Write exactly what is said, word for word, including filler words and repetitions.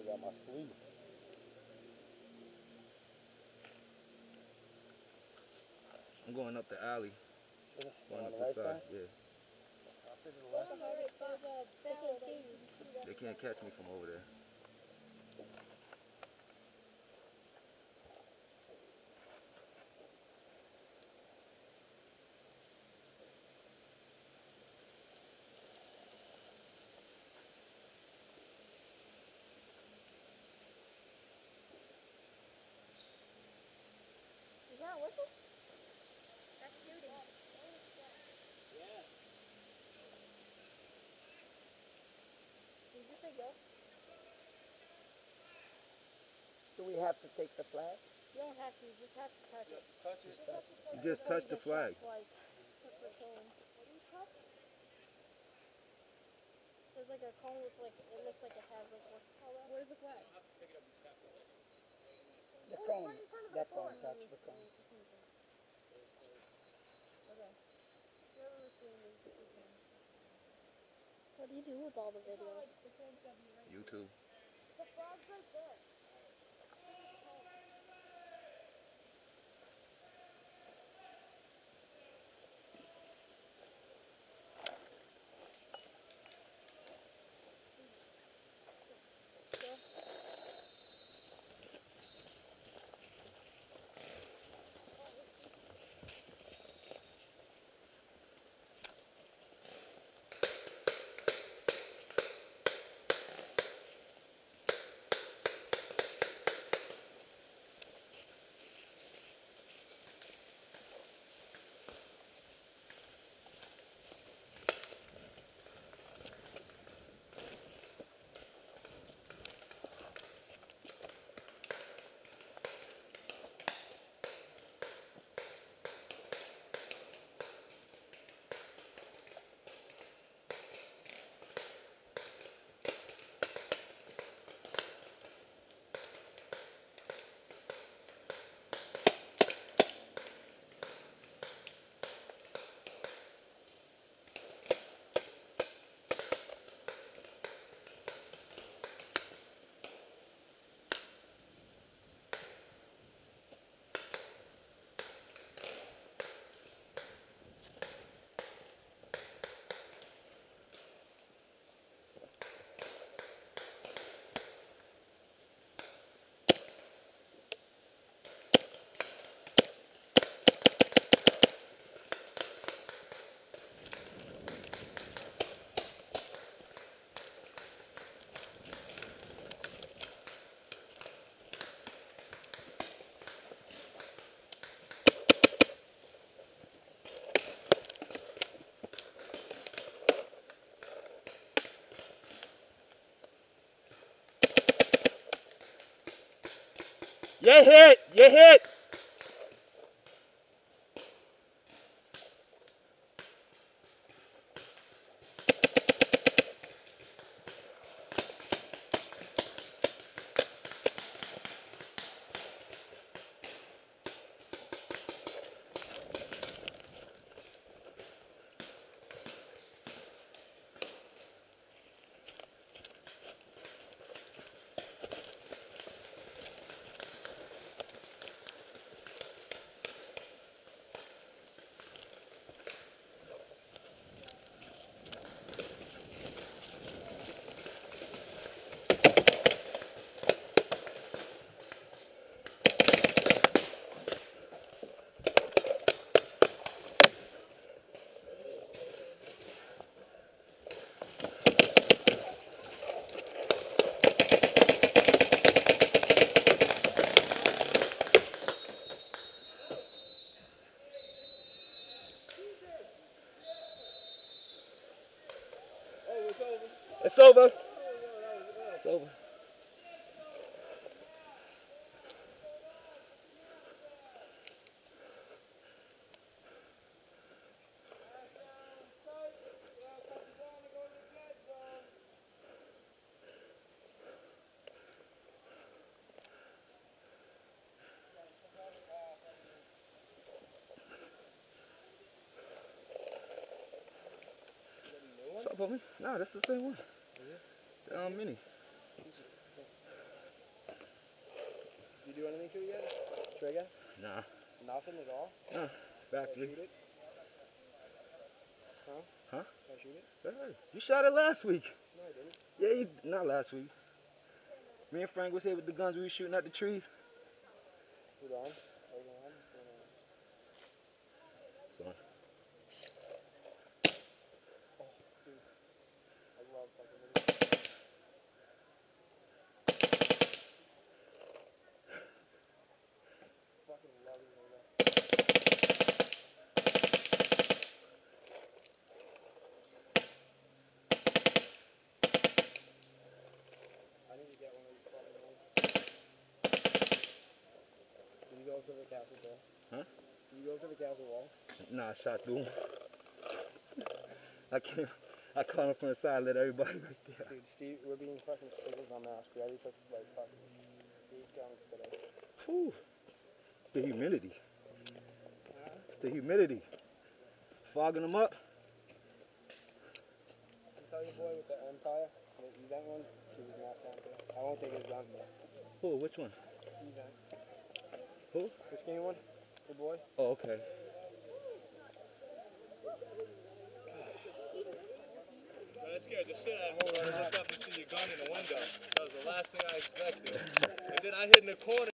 got my sleeve. I'm going up the alley. Going On up the right the side, side? yeah. I'll stay to the left. They can't catch me from over there. Is that a whistle? That's shooting. Yeah. Did you say go? Do we have to take the flag? You don't have to, you just have to touch it. Touch it. You just touch the flag. Twice. That's the cone. There's like a cone with like, it looks like it has like what? Where's the flag? The cone. That cone, touch the cone. Okay. What do you do with all the videos? YouTube. The flag's right there. You hit! You hit! It's over. It's over. What's up, homie? No, that's the same one. The um, mini. You do anything to it yet? Trigger? Nah. Nothing at all? Nah. Factory. Shoot it? Huh? Huh? Can I shoot it? Hey, you shot it last week. No, I didn't. Yeah, you, not last week. Me and Frank was here with the guns. We were shooting at the trees. Hold on. Hold on. So, Oh, dude. I love fucking videos. Fucking love it, Murda. I need to get one of these fucking ones. Did you go up to the castle wall? Huh? Did you go up to the castle wall? nah, I shot through him. I came, I caught him from the side, let everybody right there. Dude, Steve, we're being fucking stickers on mask. We already took like fucking eight guns today. Whew. It's the humidity. It's the humidity. Fogging them up. You tell your boy with the Empire, the event one, keep his mask on too. I won't take his gun though. Who? Which one? Event. Who? The skinny one? Your boy? Oh, okay. I scared the shit out of me when I looked up and see your gun in the window. That was the last thing I expected. And then I hid in the corner.